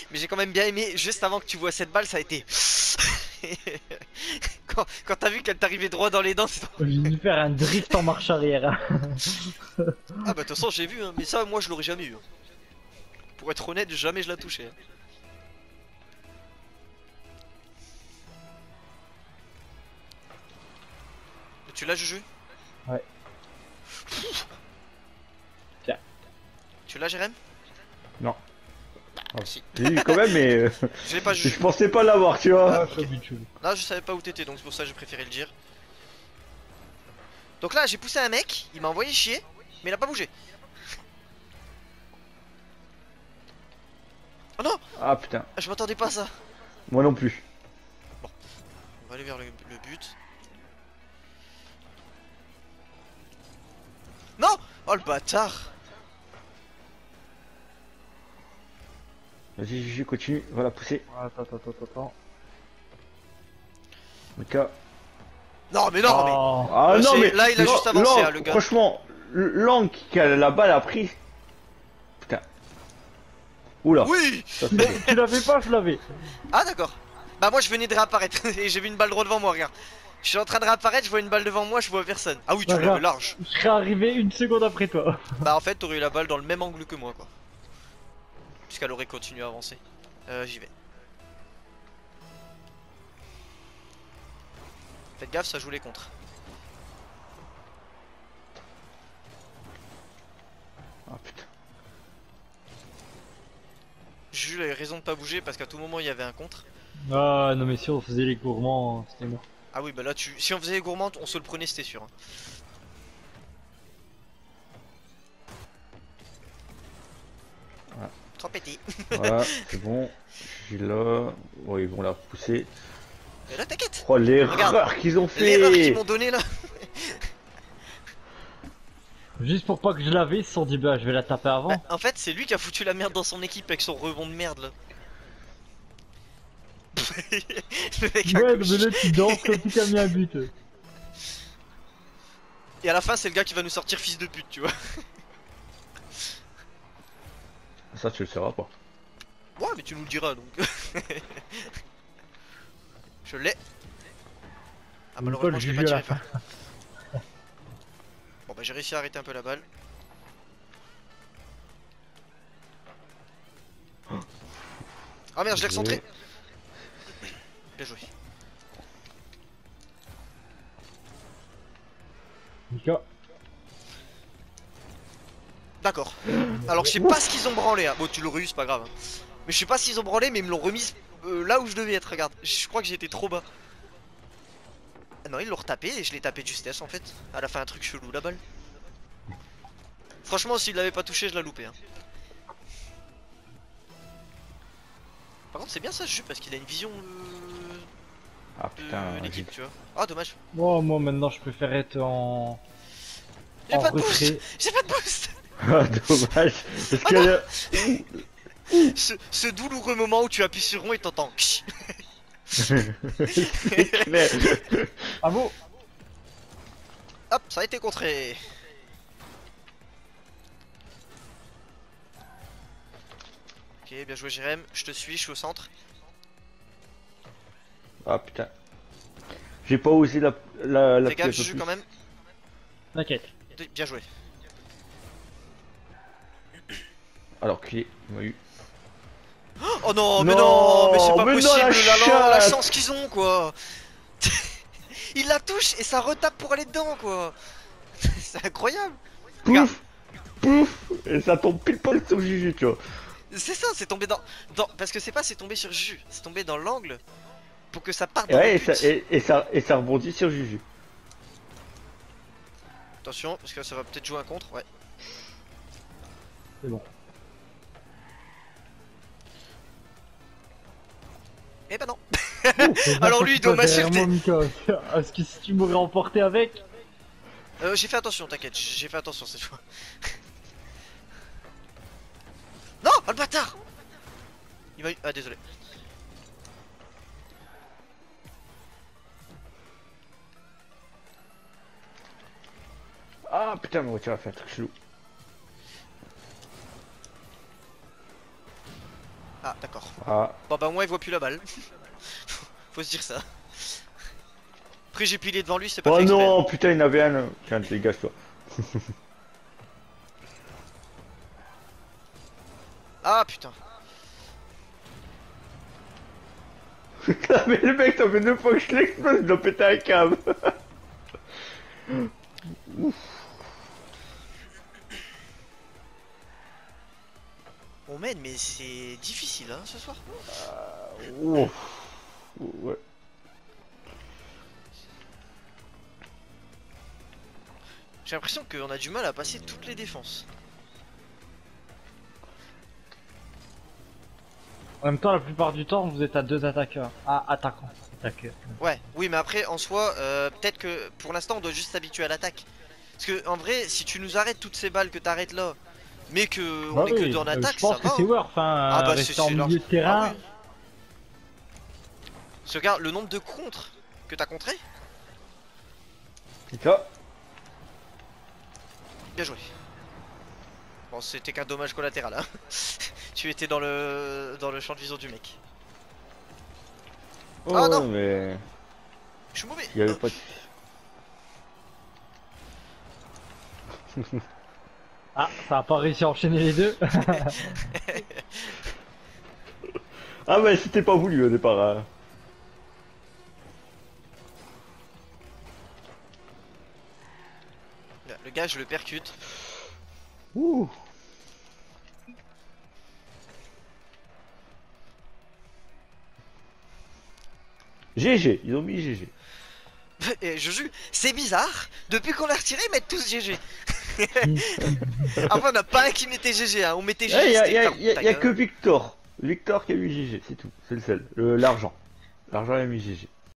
Mais j'ai quand même bien aimé, juste avant que tu vois cette balle, ça a été... Quand t'as vu qu'elle t'arrivait droit dans les dents, c'est... J'ai dû faire un drift en marche arrière. Ah bah de toute façon j'ai vu, hein. Mais ça moi je l'aurais jamais eu, hein. Pour être honnête, jamais je la touchais, hein. Tu l'as Juju? Ouais. Tiens. Tu l'as Jérém? Non. Ah, Si. j'ai eu quand même, mais Je l'ai pas je Juju. pensais pas l'avoir, tu vois. Ah, Ok. je suis habitué. Là je savais pas où t'étais donc c'est pour ça que j'ai préféré le dire. Donc là j'ai poussé un mec, il m'a envoyé chier, mais il a pas bougé. Oh non! Ah putain, Je m'attendais pas à ça. moi non plus. On va aller vers le but. Non! Oh le bâtard! Vas-y, Juju, continue, voilà, pousser. Attends. Mika. Non mais non mais... Oh. Ah Là, non, c'est- mais là, il a juste avancé, hein, le gars. franchement, l'angle que la balle a pris. Putain. Oula. Oui! Ça, c'est Mais bien. tu l'avais pas, je l'avais. Ah d'accord. Bah moi je venais de réapparaître et j'ai vu une balle droit devant moi, regarde. Je suis en train de réapparaître, je vois une balle devant moi, je vois personne. Ah oui, tu Bah, l'avais regarde. large. Je serais arrivé une seconde après toi. Bah en fait t'aurais eu la balle dans le même angle que moi quoi. Puisqu'elle aurait continué à avancer. J'y vais. Faites gaffe, ça joue les contres. Ah putain. Jules avait raison de pas bouger parce qu'à tout moment il y avait un contre. Ah non mais si on faisait les gourmands, c'était mort. Ah oui bah là si on faisait les gourmandes on se le prenait c'était sûr, hein. Voilà. Trop pété. Voilà, c'est bon. Je suis là. Oh, ils vont la repousser. Mais là t'inquiète. Oh, l'erreur Regarde. qu'ils ont L'erreur qu'ils fait. m'ont donné là. Juste pour pas que je l'avais, ils se sont dit bah je vais la taper Bah, avant. en fait c'est lui qui a foutu la merde dans son équipe avec son rebond de merde là. Le mec à Ouais gauche. mais là tu danses comme si t'as mis un but. Et à la fin c'est le gars qui va nous sortir fils de pute tu vois. Ça, tu le sauras pas. Ouais mais tu nous le diras donc. Je l'ai. Ah Oublie pas malheureusement le je l'ai Juju pas à la tiré fin. fort. Bon bah j'ai réussi à arrêter un peu la balle. Ah merde je l'ai recentré. Bien joué. Mika. D'accord. Alors je sais pas ce qu'ils ont branlé, hein. Bon tu l'aurais eu c'est pas grave, hein. Mais je sais pas s'ils ont branlé mais ils me l'ont remise là où je devais être, regarde. Je crois que j'étais trop bas. Ah non ils l'ont retapé et je l'ai tapé de justesse en fait. Elle a fait un truc chelou la balle. Franchement s'il l'avait pas touché je l'ai loupé, hein. Par contre c'est bien ça ce jeu parce qu'il a une vision Ah putain, de l'équipe tu vois. Ah dommage. Oh moi maintenant je préfère être en J'ai pas de boost. retrait. J'ai pas de boost. Ah, dommage. Parce Ah que Ce douloureux moment où tu appuies sur rond et t'entends ksh. c'est clair. Ah bon. Hop ça a été contré. Ok bien joué Jérém, je te suis, je suis au centre. Ah putain. J'ai pas osé la Fais gaffe un peu Juju plus. quand même. T'inquiète. Bien joué. Alors qu'il m'a eu. Oh non, Non, mais c'est pas mais non, possible, la la chatte. chance qu'ils ont quoi. Il la touche et ça retape pour aller dedans quoi. C'est incroyable. Regarde, Pouf, pouf, et ça tombe pile poil sur Juju, tu vois. c'est ça, c'est tombé parce que c'est pas c'est tombé sur Juju, c'est tombé dans l'angle pour que ça parte Et dans ouais, le but. et ça rebondit sur Juju. Attention, parce que ça va peut-être jouer un contre, ouais. C'est bon. Eh ben non. Fais Alors gaffe lui, il que doit tu passes derrière m'acheter. moi, Mika. Parce que si tu m'aurais emporté avec. J'ai fait attention, t'inquiète, j'ai fait attention cette fois. Non, oh, le bâtard. Il va... Ah désolé. Ah putain, ma voiture a fait un truc chelou. Ah, d'accord. Ah. Bon bah moi il voit plus la balle. Faut se dire ça. Après j'ai pilé devant lui, c'est pas Oh fait exprès. non, putain, il y en avait un. Tiens, dégage-toi. Ah putain. Mais le mec, ça fait 2 fois que je l'explose, il doit péter un câble. On mène mais c'est difficile hein ce soir. Ouf. Ouais. J'ai l'impression qu'on a du mal à passer toutes les défenses. En même temps, la plupart du temps, vous êtes à 2 attaqueurs. Ah, attaquants. Attaqueurs. Ouais, oui mais après en soi, peut-être que pour l'instant on doit juste s'habituer à l'attaque. Parce que en vrai, si tu nous arrêtes toutes ces balles que t'arrêtes là, mais que on Bah est que oui, deux en attaque, je pense ça que va. c'est Hein. worth, hein, Ah bah rester en milieu de Ah terrain. oui. Parce que regarde le nombre de contres que t'as contré. C'est ça. Bien joué. Bon, c'était qu'un dommage collatéral. Hein. Tu étais dans le champ de vision du mec. Oh, Ah, non. mais. Je suis mauvais. Il y avait pas de. Ah, ça a pas réussi à enchaîner les deux. Ah, mais c'était pas voulu au départ. Hein. Le gars, je le percute. Ouh. GG, ils ont mis GG. Et je jure, c'est bizarre. Depuis qu'on l'a retiré, ils mettent tous GG. Après, on n'a pas un qui mettait GG. Hein. On mettait GG. Il y a, c'était y a- ferme, y a- ta y a gueule. que Victor. Victor qui a mis GG, c'est tout. C'est le seul. L'argent. L'argent il a mis GG.